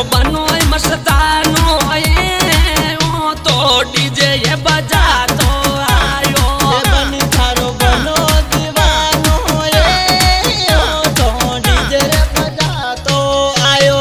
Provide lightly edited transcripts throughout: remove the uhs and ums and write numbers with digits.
बनो मस्तानो ओ तो डीजे ये बजा तो आयो। बनी थारो बनो दीवानो ओ तो डीजे रे बजा तो आयो।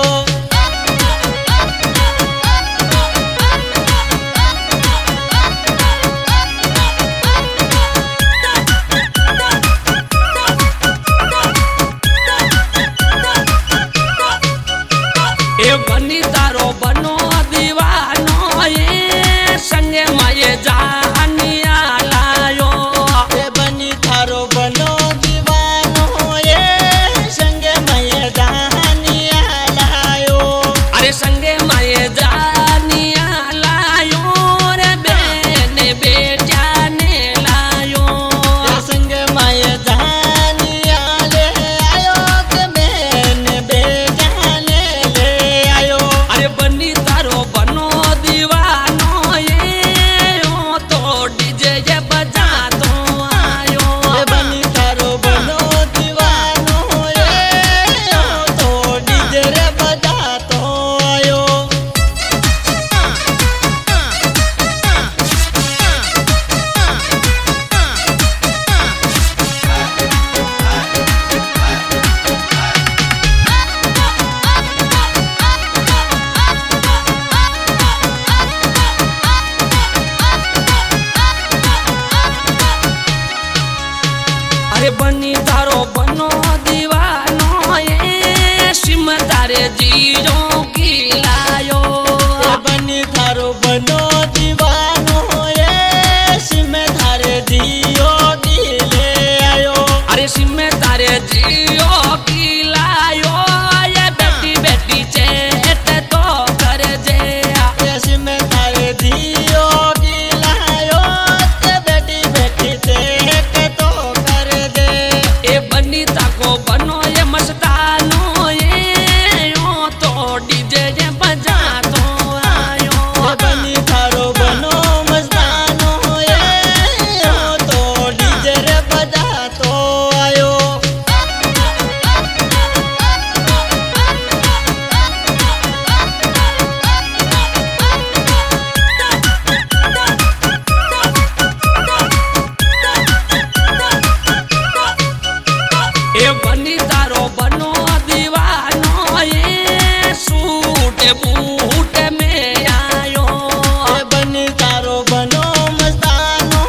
ए बनी तारो बनो दीवानो संगे माये जानिया लायो। ए बनी थारो बनो दीवानो संगे माये जानिया लायो। अरे संगे माये जानिया लायो रे बेने बेटा ने लायो। संगे माये जानिया ले आयो के बेने बेटा ने ले आयो। अरे बनी तारो बनो दीवानो ओ तो डीजे ये बजा तो आयो। बनी थारो बनो दीवानो ओ तो डीजे रे बजा तो आयो। अरे बनी तारो बनो दीवानो सिम तारे जीरो की लायो। बनी थारो बनो दीवानो सिम थारे जियो दिले आयो। अरे सिम तारे जियो की लायो ये बेटी बेटी चेट तो कर जे। सिम थारे जियो दिलायो ते बेटी बेटी ते तो कर दे। ए बनी ताको बनो ये मस्तानो ओ तो डीजे ये बजा तो आयो। बनी थारो बनो मस्तानो ओ तो डीजे रे बजा तो आयो। ए बनी तारो बनो दीवानो सूट बूट में आयो। बनी तारो बनो मस्तानो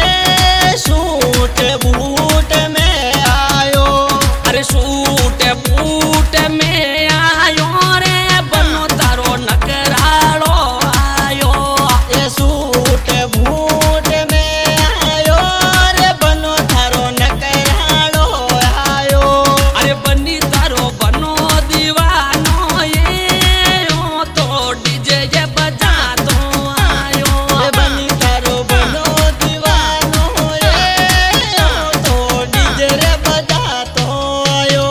सूट बूट में आयो। अरे सूट बूट में आयो रे बनो तारो नकरालो आयो। सूट बूट में आयो रे बनो थारो नकरालो आयो। अरे बनी तारो बनो दीवानो ओ तो डीजे ये बजा तो आयो। बनी थारो बनो दीवानो ओ तो डीजे रे बजा तो आयो।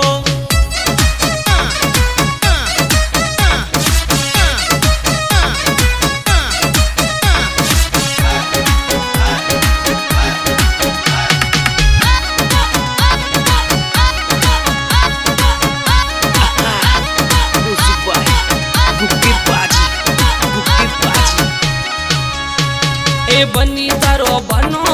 ए बनी तारो बनो